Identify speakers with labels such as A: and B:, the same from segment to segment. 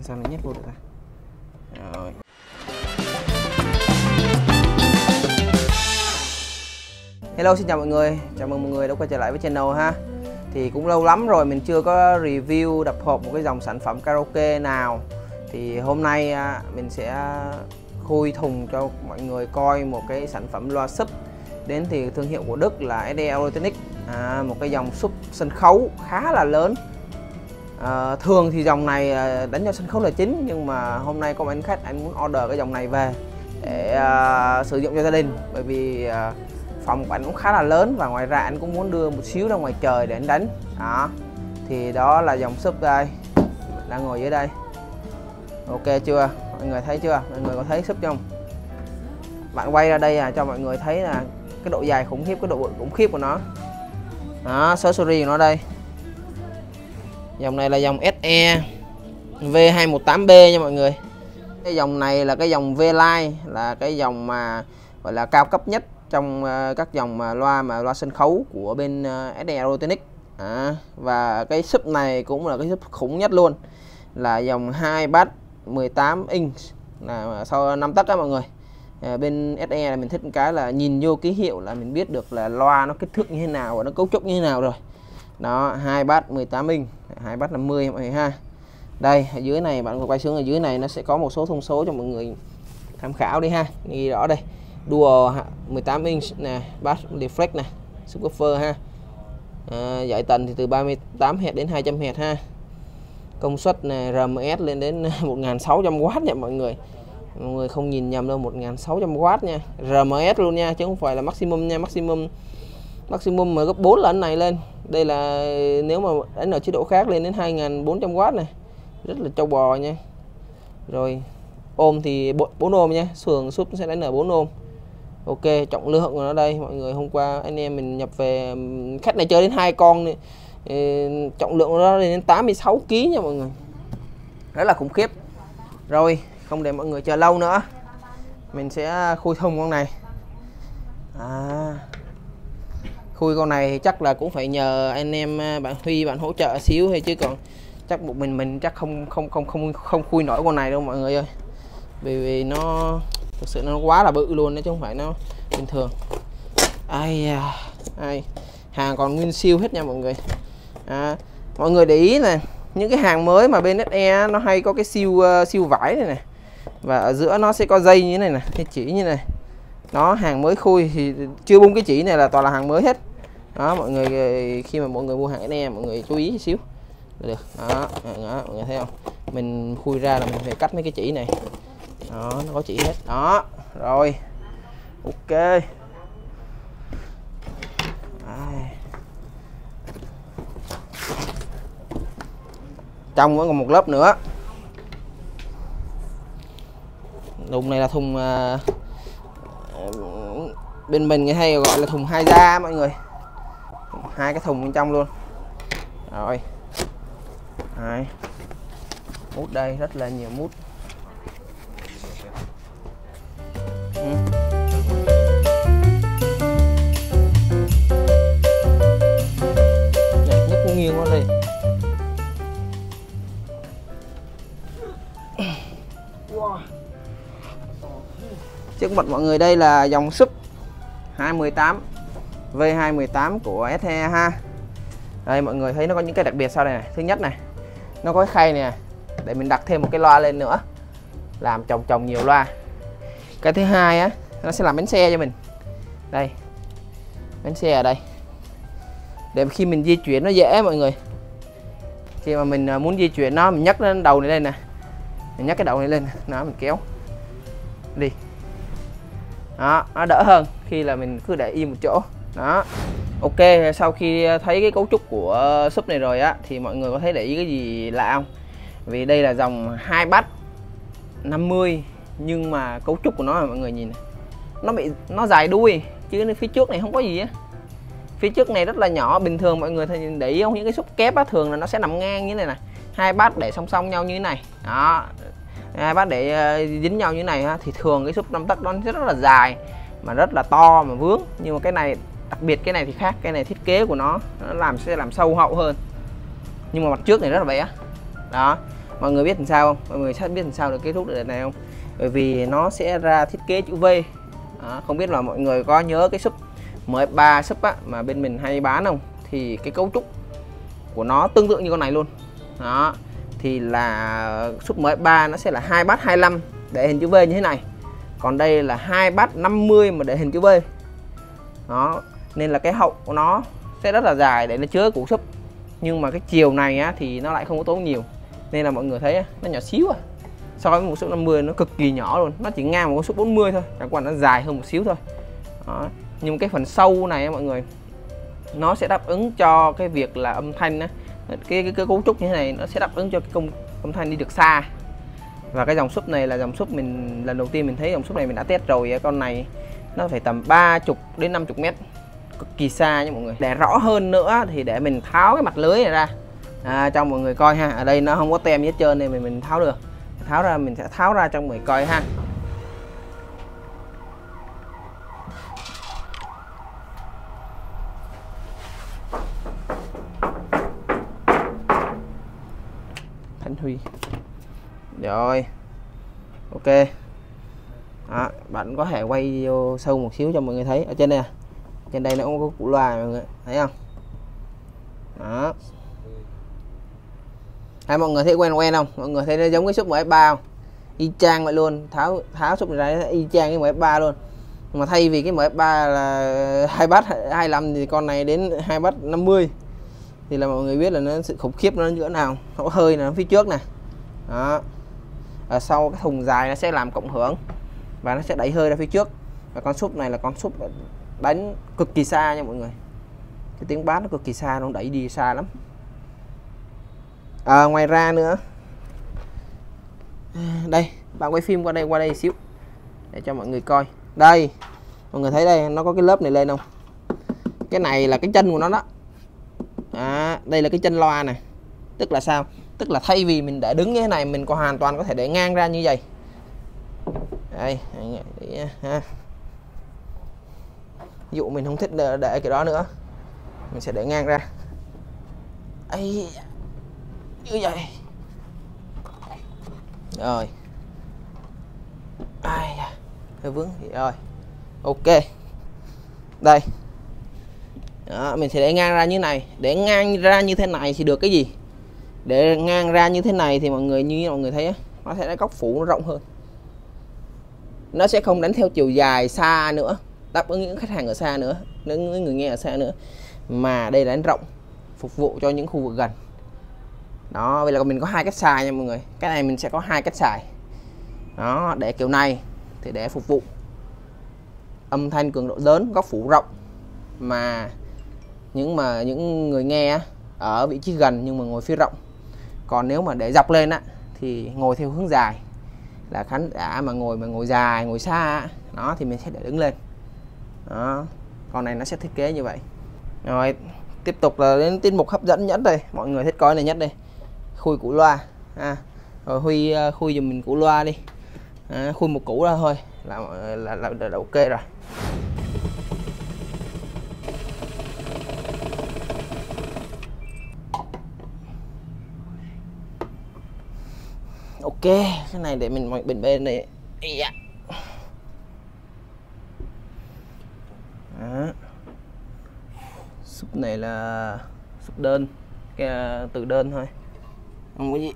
A: sao nó nhét vô được ta. Rồi. Hello, xin chào mọi người, chào mừng mọi người đã quay trở lại với channel ha. Thì cũng lâu lắm rồi mình chưa có review đập hộp một cái dòng sản phẩm karaoke nào. Thì hôm nay mình sẽ khui thùng cho mọi người coi một cái sản phẩm loa sub đến từ thương hiệu của Đức là SE Audiotronic, một cái dòng sub sân khấu khá là lớn. Thường thì dòng này đánh cho sân khấu là chính, nhưng mà hôm nay có một anh khách anh muốn order cái dòng này về để sử dụng cho gia đình, bởi vì phòng của anh cũng khá là lớn và ngoài ra anh cũng muốn đưa một xíu ra ngoài trời để anh đánh. Đó, thì đó là dòng sub đây, mình đang ngồi dưới đây. Ok chưa, mọi người thấy chưa, mọi người có thấy sub không? Bạn quay ra đây cho mọi người thấy là cái độ dài khủng khiếp, cái độ bự khủng khiếp của nó. Đó, accessory của nó đây. Dòng này là dòng SE V218B nha mọi người. Cái dòng này là cái dòng V-Line, là cái dòng mà gọi là cao cấp nhất trong các dòng loa sân khấu của bên SE Audiotronic. Và cái sub này cũng là cái sub khủng nhất luôn, là dòng 2 bass 18 inch là sau 5 tấc á mọi người. Bên SE là mình thích một cái là nhìn vô ký hiệu là mình biết được là loa nó kích thước như thế nào và nó cấu trúc như thế nào rồi. Đó, 2 bass 18 inch, 2 bass 50 mọi người ha. Đây, ở dưới này bạn quay xuống, ở dưới này nó sẽ có một số thông số cho mọi người tham khảo đi ha. Ghi rõ đây. Dual 18 inch nè, bass deflect nè, subwoofer ha. Dải tần thì từ 38 Hz đến 200 Hz ha. Công suất này RMS lên đến 1600W nha mọi người. Mọi người không nhìn nhầm đâu, 1600W nha. RMS luôn nha, chứ không phải là maximum nha. Maximum mà gấp 4 lần này lên. Đây là nếu mà đánh ở chế độ khác lên đến 2400W này. Rất là trâu bò nha. Rồi ôm thì 4 ôm nha, thường sub sẽ đánh ở 4 ôm. Ok, trọng lượng của nó đây mọi người, hôm qua anh em mình nhập về, khách này chơi đến 2 con này. Trọng lượng của nó lên đến 86 kg nha mọi người. Rất là khủng khiếp. Rồi, không để mọi người chờ lâu nữa, mình sẽ khui thùng con này. Khui con này chắc là cũng phải nhờ anh em bạn Huy bạn hỗ trợ xíu hay, chứ còn chắc một mình chắc không khui nổi con này đâu mọi người ơi. Vì nó thực sự nó quá là bự luôn đấy, chứ không phải nó bình thường. Hàng còn nguyên siêu hết nha mọi người. Mọi người để ý này, những cái hàng mới mà bên SE nó hay có cái siêu vải này này, và ở giữa nó sẽ có dây như thế này này, cái chỉ như này. Nó hàng mới khui thì chưa bung cái chỉ này là toàn là hàng mới hết. Đó mọi người, khi mà mọi người mua hàng SE mọi người chú ý xíu được. Đó, mọi người thấy không, mình khui ra là mình phải cắt mấy cái chỉ này. Đó, nó có chỉ hết. Đó, rồi ok. Trong vẫn còn một lớp nữa. Thùng này là thùng bên mình hay gọi là thùng 2 da mọi người. 2 cái thùng bên trong luôn. Rồi. Mút đây, rất là nhiều mút. Nhấc cũng nghiêng qua đây. Trước mặt mọi người đây là dòng sub 218 V218 của SE ha. Đây mọi người thấy nó có những cái đặc biệt sau đây này. Thứ nhất này, nó có cái khay này để mình đặt thêm một cái loa lên nữa, làm chồng nhiều loa. Cái thứ hai á, nó sẽ làm bánh xe cho mình. Đây, bánh xe ở đây, để khi mình di chuyển nó dễ mọi người. Khi mà mình muốn di chuyển nó, mình nhấc lên đầu này lên nè, mình nhấc cái đầu này lên, nó mình kéo đi. Đó, nó đỡ hơn khi là mình cứ để im một chỗ. Đó. Ok, sau khi thấy cái cấu trúc của sub này rồi á, thì mọi người có thấy để ý cái gì lạ không? Vì đây là dòng 2 bass 50, nhưng mà cấu trúc của nó là mọi người nhìn này, nó dài đuôi chứ phía trước này không có gì á. Phía trước này rất là nhỏ. Bình thường mọi người để ý không, những cái sub kép á, thường là nó sẽ nằm ngang như thế này nè, 2 bass để song song nhau như thế này. Đó, 2 bass để dính nhau như thế này ha, thì thường cái sub 5 tấc nó rất là dài mà rất là to mà vướng. Nhưng mà cái này đặc biệt, cái này thì khác, cái này thiết kế của nó sẽ làm sâu hậu hơn, nhưng mà mặt trước này rất là bé. Đó, Mọi người biết làm sao không? Mọi người sẽ biết làm sao được kết thúc được này không? Bởi vì nó sẽ ra thiết kế chữ V. Đó, không biết là mọi người có nhớ cái súp MF3 súp á, mà bên mình hay bán không? Thì cái cấu trúc của nó tương tự như con này luôn. Đó, thì là súp MF3 nó sẽ là 2 bát 25 để hình chữ V như thế này. Còn đây là 2 bát 50 mà để hình chữ V. Đó, nên là cái hậu của nó sẽ rất là dài để nó chứa củ súp. Nhưng mà cái chiều này á, thì nó lại không có tốn nhiều. Nên là mọi người thấy nó nhỏ xíu à. So với một súp 50 nó cực kỳ nhỏ luôn. Nó chỉ ngang một con súp 40 thôi. Chẳng qua nó dài hơn một xíu thôi. Đó. Nhưng cái phần sâu này á, mọi người, nó sẽ đáp ứng cho cái việc là âm thanh á, cái cấu trúc như thế này nó sẽ đáp ứng cho cái âm thanh đi được xa. Và cái dòng súp này là dòng súp mình lần đầu tiên mình thấy dòng súp này mình đã test rồi. Con này nó phải tầm 30 đến 50 mét, cực kỳ xa nha mọi người. Để rõ hơn nữa thì để mình tháo cái mặt lưới này ra cho mọi người coi ha. Ở đây nó không có tem gì hết trơn nên mình tháo được. Tháo ra, mình sẽ tháo ra cho mọi người coi ha. Thanh Huy. Rồi. Ok. Đó, bạn có thể quay vô sâu một xíu cho mọi người thấy. Ở trên đây nè. Trên đây nó cũng có củ loa mọi người thấy không? Đó. Mọi người thấy quen không? Mọi người thấy nó giống cái súp MF3 không? Y chang vậy luôn. Tháo súp này ra y chang cái MF3 luôn. Nhưng mà thay vì cái MF3 là 2 bát 25 thì con này đến 2 bát 50. Thì là mọi người biết là nó sự khủng khiếp nó như thế nào. Nó có hơi là phía trước nè. Đó. Ở sau cái thùng dài nó sẽ làm cộng hưởng và nó sẽ đẩy hơi ra phía trước. Và con súp này là con súp đánh cực kỳ xa nha mọi người. Cái tiếng bass nó cực kỳ xa, nó đẩy đi xa lắm. Ngoài ra nữa, đây bạn quay phim qua đây xíu để cho mọi người coi. Đây mọi người thấy đây, nó có cái lớp này lên không? Cái này là cái chân của nó đó. Đây là cái chân loa này. Tức là sao? Tức là thay vì mình để đứng như thế này, mình hoàn toàn có thể để ngang ra như vậy. Đây ha. Ví dụ mình không thích để cái đó nữa, mình sẽ để ngang ra. Ấy, như vậy. Rồi. Hơi vướng rồi. Ok. Đây. Đó, mình sẽ để ngang ra như này. Để ngang ra như thế này thì được cái gì? Để ngang ra như thế này thì mọi người thấy nó sẽ có góc phủ nó rộng hơn. Nó sẽ không đánh theo chiều dài xa nữa, đáp ứng những khách hàng ở xa nữa, những người nghe ở xa nữa, mà đây là đánh rộng phục vụ cho những khu vực gần. Đó, vậy là mình có hai cách xài nha mọi người. Cái này mình sẽ có hai cách xài. Đó, để kiểu này thì để phục vụ âm thanh cường độ lớn, góc phủ rộng, mà những người nghe ở vị trí gần nhưng mà ngồi phía rộng. Còn nếu mà để dọc lên á thì ngồi theo hướng dài, là khán giả mà ngồi dài, ngồi xa đó thì mình sẽ để đứng lên. Đó, con này nó sẽ thiết kế như vậy. Rồi tiếp tục là đến tiết mục hấp dẫn nhất đây, mọi người thích coi này nhất đây, khui củ loa. Rồi Huy khui giùm mình củ loa đi. Khui một củ ra thôi là ok rồi. Ok, cái này để mình bên này. Đó. Súp này là súp đơn, cái từ đơn thôi, không có gì.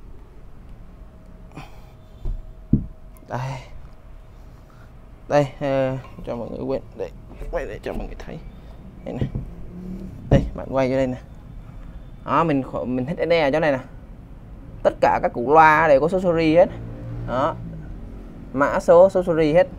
A: Đây cho mọi người quên đây, quay để cho mọi người thấy đây này. Đây bạn quay vô đây nè. Đó, mình thích đây ở chỗ này nè. Tất cả các củ loa đều có số series hết. Đó, mã số series hết.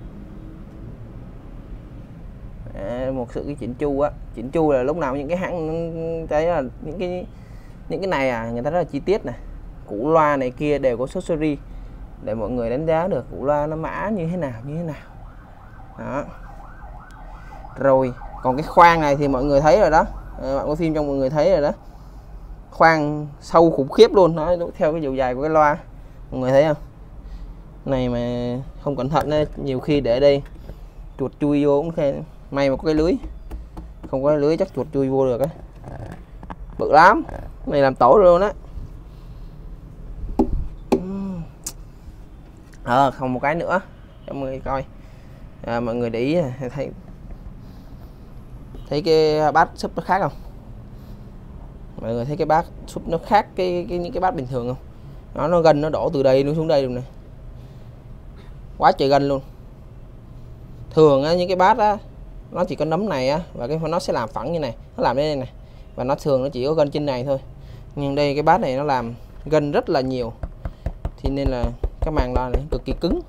A: Một sự cái chỉnh chu á, chỉnh chu là lúc nào những cái hãng thấy là những cái này người ta rất là chi tiết này. Củ loa này kia đều có số series để mọi người đánh giá được củ loa nó mã như thế nào đó. Rồi còn cái khoang này thì mọi người thấy rồi đó, bạn có phim cho mọi người thấy rồi đó, khoang sâu khủng khiếp luôn đó, theo cái chiều dài của cái loa, mọi người thấy không? Này mà không cẩn thận ấy, nhiều khi để đây chuột chui vô cũng khen. May mà có cái lưới, không có cái lưới chắc chuột chui vô được á, bự lắm, này làm tổ luôn á. Không, một cái nữa cho mọi người coi. Mọi người để ý thấy cái bát súp nó khác không? Mọi người thấy cái bát súp nó khác những cái bát bình thường không? Nó gân nó đổ từ đây nó xuống đây luôn này, quá trời gân luôn. Thường á, những cái bát á nó chỉ có nấm này á, và nó sẽ làm phẳng như này, nó làm đây này, và nó thường nó chỉ có gân trên này thôi. Nhưng đây cái bát này nó làm gân rất là nhiều, thì nên là cái màng loa này cực kỳ cứng.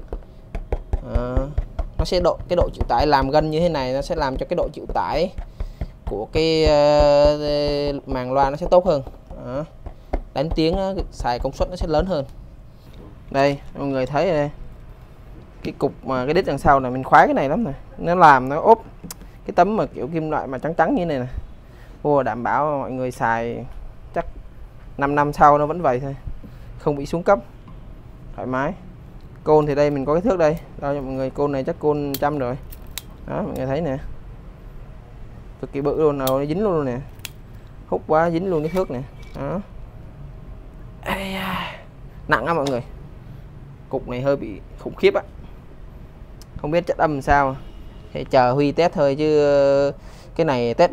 A: Nó sẽ cái độ chịu tải, làm gân như thế này nó sẽ làm cho cái độ chịu tải của cái màng loa nó sẽ tốt hơn. Đánh tiếng xài công suất nó sẽ lớn hơn. Đây mọi người thấy đây, cái cục mà cái đít đằng sau này mình khoái cái này lắm này, nó làm nó ốp cái tấm mà kiểu kim loại mà trắng trắng như này nè. Đảm bảo mọi người xài chắc 5 năm sau nó vẫn vậy thôi, không bị xuống cấp, thoải mái. Côn thì đây mình có cái thước đây, đâu cho mọi người, côn này chắc côn 100 rồi đó, mọi người thấy nè, cực kỳ bự luôn, nào nó dính luôn nè, hút quá dính luôn cái thước nè đó. Nặng á mọi người, cục này hơi bị khủng khiếp á, không biết chất âm làm sao, thì chờ Huy test thôi chứ cái này test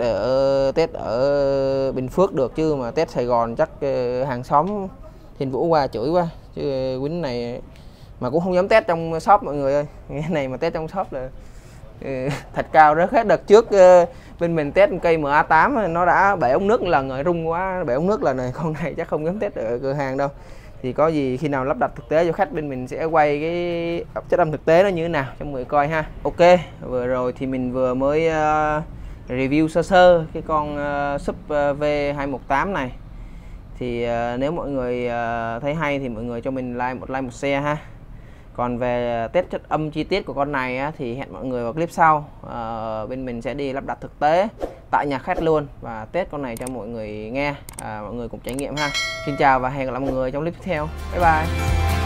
A: ở Bình Phước được, chứ mà test Sài Gòn chắc hàng xóm Thiên Vũ qua chửi quá, chứ quýnh này mà cũng không dám test trong shop mọi người ơi. Cái này mà test trong shop là thật cao rớt hết. Đợt trước bên mình test cây MA8 nó đã bể ống nước lần rồi, rung quá bể ống nước lần này, con này chắc không dám test ở cửa hàng đâu. Thì có gì khi nào lắp đặt thực tế cho khách bên mình sẽ quay cái chất âm thực tế nó như thế nào cho mọi người coi ha. Ok, vừa rồi thì mình vừa mới review sơ sơ cái con sub V218 này. Thì nếu mọi người thấy hay thì mọi người cho mình like một share ha. Còn về test chất âm chi tiết của con này á, thì hẹn mọi người vào clip sau. Bên mình sẽ đi lắp đặt thực tế tại nhà khách luôn và test con này cho mọi người nghe, mọi người cùng trải nghiệm ha. Xin chào và hẹn gặp lại mọi người trong clip tiếp theo. Bye bye.